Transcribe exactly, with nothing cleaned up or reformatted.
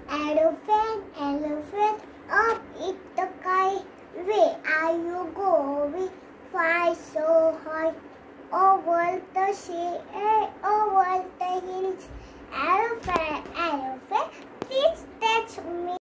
Elephant, elephant, up in the sky. Where are you going? Fly so high. Over the sea, over the hills. Elephant, elephant.